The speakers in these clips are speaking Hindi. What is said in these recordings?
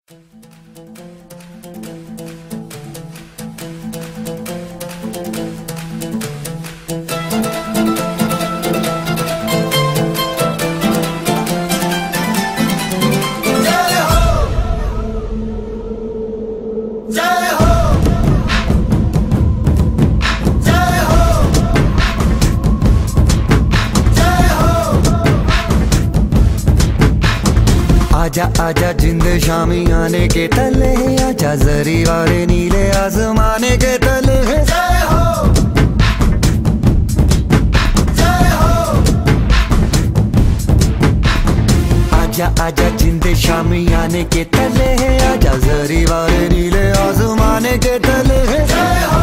आजा आजा जिंद शामी आने के तले, आजा जरी वाले नीले आसमाने के तले। जय हो जय हो। आजा आजा जिंद शामी आने के तले, आजा जरी वाले नीले आसमाने के तले। जय हो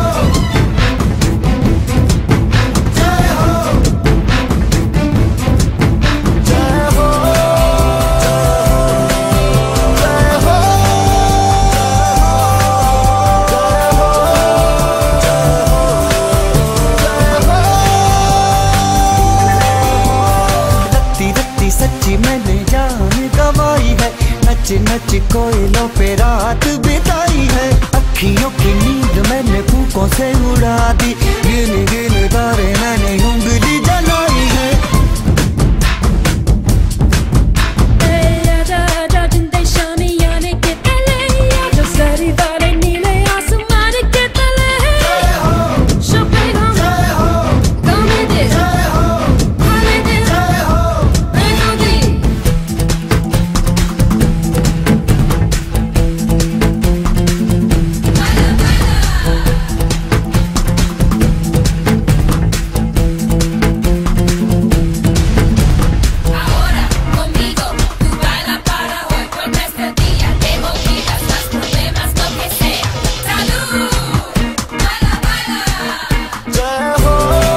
सच्ची मैंने जान गवाई है, नच नच कोयलों पे रात बिताई है। अखियों की नींद मैंने फूकों से उड़ा दी, गिन गिन तारे मैंने उंगली जलाई है। आजा आजा जिंदे शामी आने के तले, आजा जरी वाले नीले आसमान के तले। जय हो शुपेगा जय हो गामे दे जय हो हाले दे जय हो बेगोदी। Ahora conmigo tú baila para hoy, porque este día te olvidas los problemas, lo que sea. ¡Salud! ¡Baila, baila! जय हो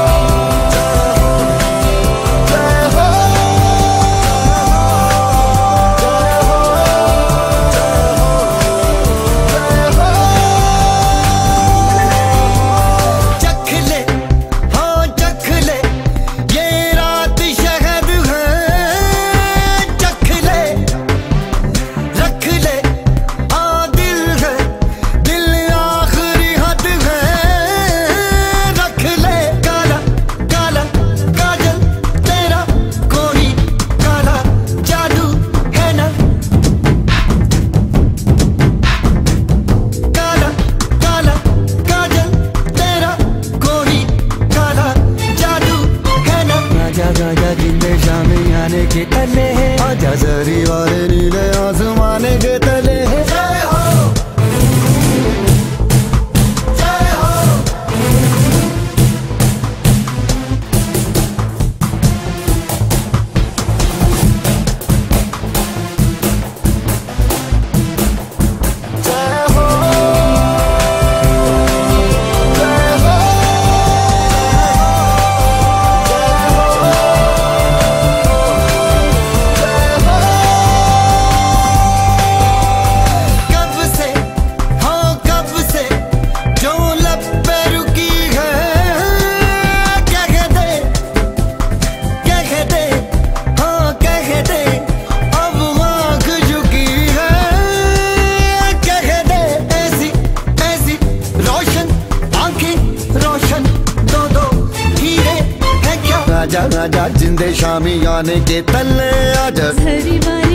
जय हो चख ले हाँ चख ले, ये रात शहद है। चख ले रख ले हाँ दिल है, दिल आखिरी हद है। रख ले काला काला काजल तेरा, कोई काला जादू है ना। काला काला काजल तेरा, कोई काला जादू है ना। आजा आजा जिंदे शामी आने के तले, आजा जरी वाले नीले आसमाने के तले। जय हो जय हो। जय हो जय हो कब से हाँ कब से जो लब पे रुकी है। क्या कहते हाँ कहते अब आँख झुकी है। क्या कहते ऐसी ऐसी रोशन आंखें रोशन, दो दो हीरे है क्या। आजा आजा जिंदे शामी आने के तले, आजा जरी वाले